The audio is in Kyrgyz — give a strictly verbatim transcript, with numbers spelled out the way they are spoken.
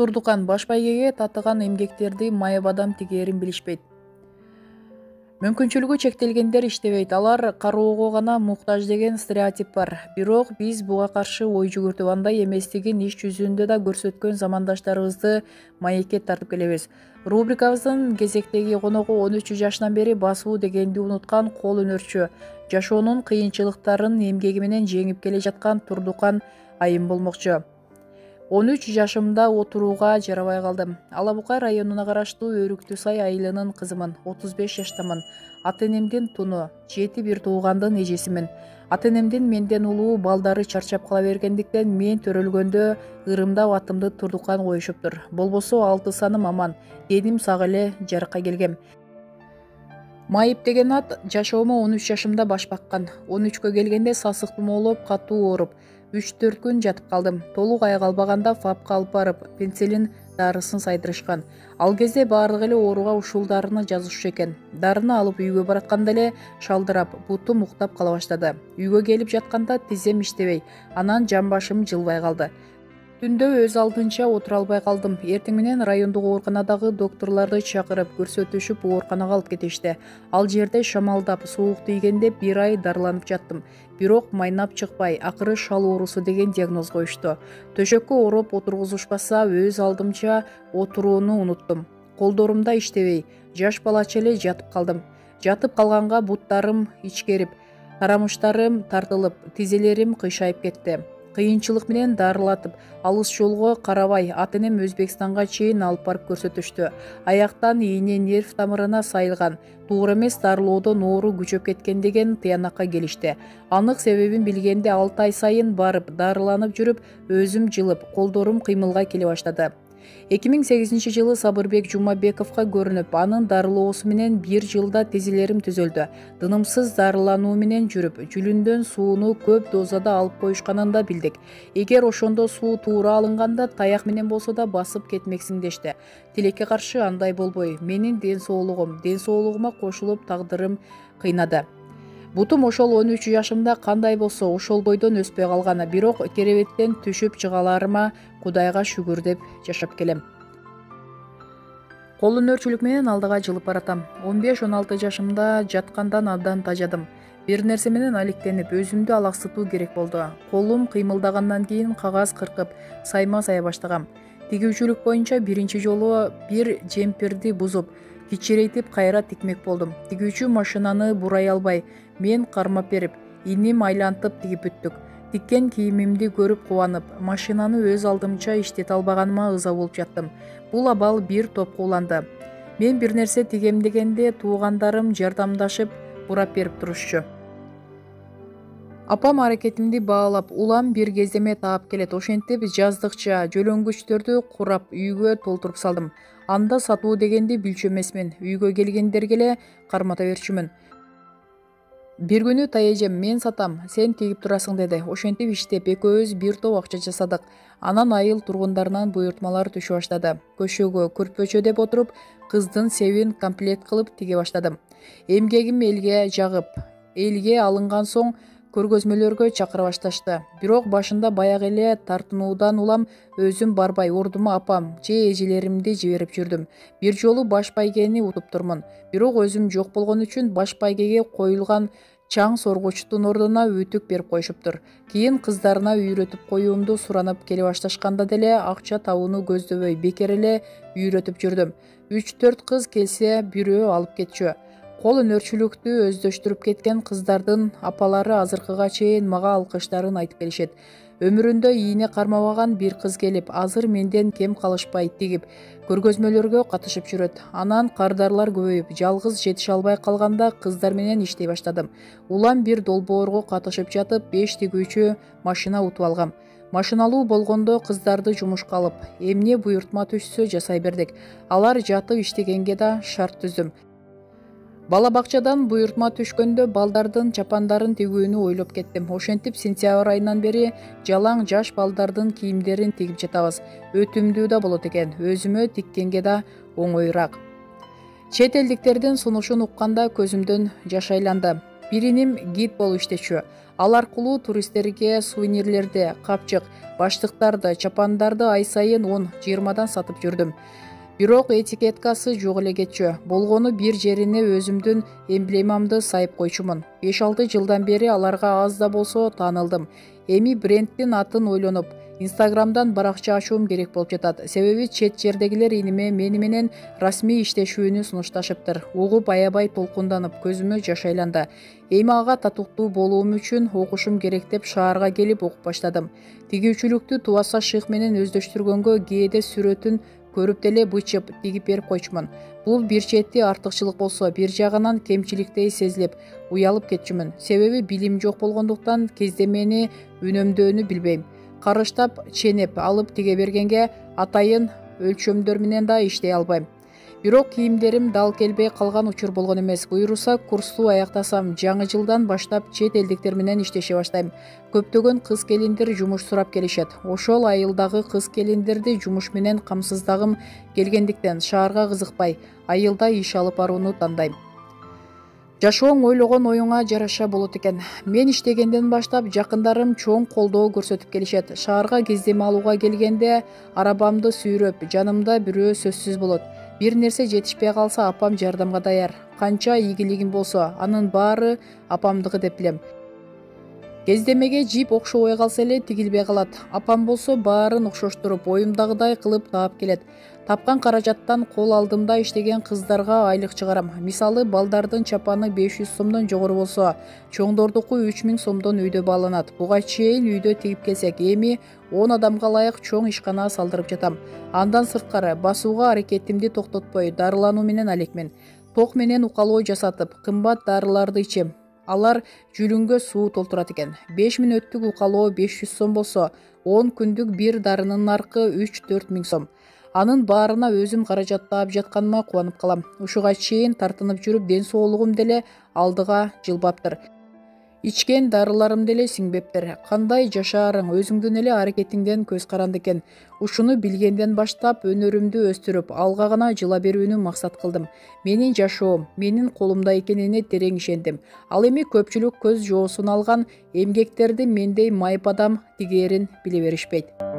Турдукан баш байгеге татыган эмгектерди майып адам тигээрин билишпейт. Мүмкүнчүлүгү чектелгендер иштебейт, алар кароого гана муктаж деген стереотип бар. Бирок биз буга каршы ой жүгүртүп андай эместигин иш жүзүндө да көрсөткөн замандаштарыбызды маекке тартып келебиз. Рубрикабыздын кезектеги коногу он үч жашынан бери басуу дегенди унуткан кол өнөрчү, жашоонун кыйынчылыктарын эмгеги менен жеңип келе жаткан Турдукан Айым болмокчу. он үч жашымда отурууга жарабай калдым. Ала Букай районуна караштуу Өрүктүү Сай айылынын кызымын. отуз беш жаштамын. Ата энемдин туну, жети бир туугандын эжесимин. Ата энемдин менден улуу балдары чарчап кала бергендиктен мен төрөлгөндө ырымдап атымды Турдукан коюшуптур. Болбосо алты саным аман, деним сак эле жарыкка келгем. Майып деген ат жашоомо он үч жашымда баш баккан. он үчкө келгенде сасык тумоолоп катуу ооруп, үч төрт күн жатып калдым. Толук айыга албаганда фапка алып барып, пенсилин дарысын сайдырышкан. Ал кезде баардык эле ооруга ушул дарыны жазышчу экен. Дарыны алып үйгө баратканда эле шалдырап, бутум уктап кала баштады. Үйгө келип жатканда тизем иштебей, анан жамбашым жылбай калды. Түндө өз алдынча отура албай калдым. Эртең менен райондук ооруканадагы доктурларды чакырып, көрсөтүшүп ооруканага алып кетишти. Ал жерде шамалдап, суук тийгенде бир ай дарыланып жаттым. Бирок майнап чыкпай, акыры шал оорусу деген диагноз коюшту. Төшөккө ороп отургузушпаса, өз алдымча отурууну унуттум. Колдорумда иштебей, жаш балача эле жатып калдым. Жатып калганга буттарым ичкерип, тарамыштарым тартылып, тизелерим кыйшайып кетти. Кыйынчылык менен дарылатып, алыс жолго карабай ата энем Өзбекстанга чейин алып барып көрсөтүштү. Аяктан ийне нерв тамырына сайылган, туура эмес дарылоодон оору күчөп кеткен деген тыянакка келишти. Анык себебин билгенде алты ай сайын барып дарыланып жүрүп, өзүм жылып, колдорум кыймылга келе баштады. эки миң сегизинчи жылы Сабырбек Жумабековго көрүнүп, анын дарылоосу менен бир жылда тизелерим түзөлдү. Дынымсыз дарылануу менен жүрүп, жүлүндөн сууну көп дозада алып коюшканын да билдик. Эгер ошондо суу туура алынганда таяк менен болсо да басып кетмексиң дешти. Тилекке каршы андай болбой, менин ден соолугум, ден соолугума кошулуп тагдырым кыйнады. Бутум ошол он үч жашымда кандай болсо ошол бойдон өспөй калган, бирок керебеттен түшүп чыгаларыма Кудайга шүгүр деп жашап келем. Кол өнөрчүлүк менен алдыга жылып баратам. он беш он алты жашымда жаткандан абдан тажадым. Бир нерсе менен алектенип, өзүмдү алаксытуу керек болду. Колум кыймылдагандан кийин кагаз кыркып, сайма сая баштагам. Тигүүчүлүк боюнча биринчи жолу бир жемпирди бузуп, кичирейтип кайра тикмек болдум. Тигүүчү машинаны бурай албай, мен кармап берип, иним айлантып тигип бүттүк. Тиккен кийимимди көрүп кубанып, машинаны өз алдымча иштете албаганыма ыза болуп жаттым. Бул абал бир топко уланды. Мен бир нерсе тигем дегенде туугандарым жардамдашып, бурап берип турушчу. Апам аракетимди баалап, улам бир кездеме таап келет. Ошентип жаздыкча жөлөнгүчтөрдү курап, үйгө толтуруп салдым. Анда сатуу дегенди билчү эмесмин. Үйгө келгендерге эле кармата берчүмүн. Бир күнү таежем мен сатам, сен тигип турасың деди. Ошентип иштеп, экөөбүз бир топ акча жасадык. Анан айыл тургундарынан буйртмалар түшө баштады. Көшөгө, көрпөчө деп отуруп, кыздын себин комплект кылып тиге баштадым. Эмгегим элге жагып, элге алынган соң көргөзмөлөргө чакыра башташты. Бирок башында баягы эле тартынуудан улам өзүм барбай, ордума апам же эжелеримди жиберип жүрдүм. Бир жолу баш байгени утуп турмун. Бирок өзүм жок болгон үчүн баш байгеге коюлган чаң соргучтун ордуна үтүк берип коюшуптур. Кийин кыздарына үйрөтүп коюумду суранып келе башташканда деле акча табууну көздөбөй, бекер эле үйрөтүп жүрдүм. үч төрт кыз келсе, бирөө алып кетчү. Кол өнөрчүлүктү өздөштүрүп кеткен кыздардын апалары азыркыга чейин мага алкыштарын айтып келишет. Өмүрүндө ийне кармабаган бир кыз келип, азыр менден кем калышпай тигип, көргөзмөлөргө катышып жүрөт. Анан кардарлар көбөйүп, жалгыз жетише албай калганда кыздар менен иштей баштадым. Улам бир долбоорго катышып жатып, беш тигүүчү машина утуп алгам. Машиналуу болгондо кыздарды жумушка алып, эмне буйртма түшсө жасай бердик. Алар жатып иштегенге да шарт түздүм. Бала бакчадан буйртма түшкөндө балдардын чапандарын тигүүнү ойлоп кеттим. Ошентип сентябрь айынан бери жалаң жаш балдардын кийимдерин тигип жатабыз. Өтүмдүү да болот экен, өзүмө тиккенге да оңоюраак. Чет элдиктердин сунушун укканда көзүмдөн жаш айланды. Бириним гид болуп иштечү. Ал аркылуу туристтерге сувенирлерди, капчык, баштыктарды, чапандарды ай сайын он жыйырмадан сатып жүрдүм. Бирок этикеткасы жок эле кетчү. Болгону бир жерине өзүмдүн эмблемамды сайып койчумун. беш алты жылдан бери аларга аз да болсо таанылдым. Эми брендтин атын ойлонуп, Инстаграмдан баракча ачуум керек болуп жатат. Себеби чет жердегилер иниме мени менен расмий иштешүүнү сунушташыптыр. Угуп аябай толкунданып, көзүмө жаш айланды. Эми ага татыктуу болуум үчүн окушум керек деп шаарга келип окуп баштадым. Тигүүчүлүктү тубаса шык менен өздөштүргөнгө кээде сүрөтүн көрүп деле бычып, тигип берип койчумун. Бул бир чети артыкчылык болсо, бир жагынан кемчиликтей сезилип, уялып кетчүмүн. Себеби билим жок болгондуктан кездемени үнөмдөөнү билбейм. Карыштап, ченеп алып тиге бергенге атайын өлчөмдөр менен да иштей албайм. Бирок кийимдерим дал келбей калган учур болгон эмес. Буйруса курсту аяктасам, жаңы жылдан баштап чет элдиктер менен иштеше баштайм. Көптөгөн кыз келиндер жумуш сурап келишет. Ошол айылдагы кыз келиндерди жумуш менен камсыздагым келгендиктен шаарга кызыкпай, айылда иш алып барууну тандайм. Жашооң ойлогон оюңа жараша болот экен. Мен иштегенден баштап жакындарым чоң колдоо көрсөтүп келишет. Шаарга кездеме алууга келгенде арабамды сүйрөп, жанымда бирөө сөзсүз болот. Бир нерсе жетишпей калса апам жардамга даяр. Канча ийгилигим болсо, анын баары апамдыгы деп билем. Кездемеге жип окшобой калса эле тигилбей калат. Апам болсо баарын окшоштуруп, оюмдагыдай кылып таап келет. Тапкан каражаттан кол алдымда иштеген кыздарга айлык чыгарам. Мисалы, балдардын чапаны беш жүз сомдон жогору болсо, чоңдордуку үч миң сомдон үйдө бааланат. Буга чейин үйдө тигип келсек, эми он адамга ылайык чоң ишкана салдырып жатам. Андан сырткары басууга аракетимди токтотпой, дарылануу менен алекмин. Ток менен укалоо жасатып, кымбат дарыларды ичем. Алар жүлүнгө суу толтурат экен. беш мүнөттүк укалоо беш жүз сом болсо, он күндүк бир дарынын наркы үч төрт миң сом. Анын баарына өзүм каражат таап жатканыма кубанып калам. Ушуга чейин тартынып жүрүп, ден соолугум деле алдыга жылбаптыр. Ичкен дарыларым деле сиңбептир. Кандай жашаарың, өзүңдүн эле аракетиңден көз каранды экен. Ушуну билгенден баштап өнөрүмдү өстүрүп, алга гана жыла берүүнү максат кылдым. Менин жашоом менин колумда экенине терең ишендим. Ал эми көпчүлүк көз жоосун алган эмгектерди мендей майып адам тигээрин биле беришпейт.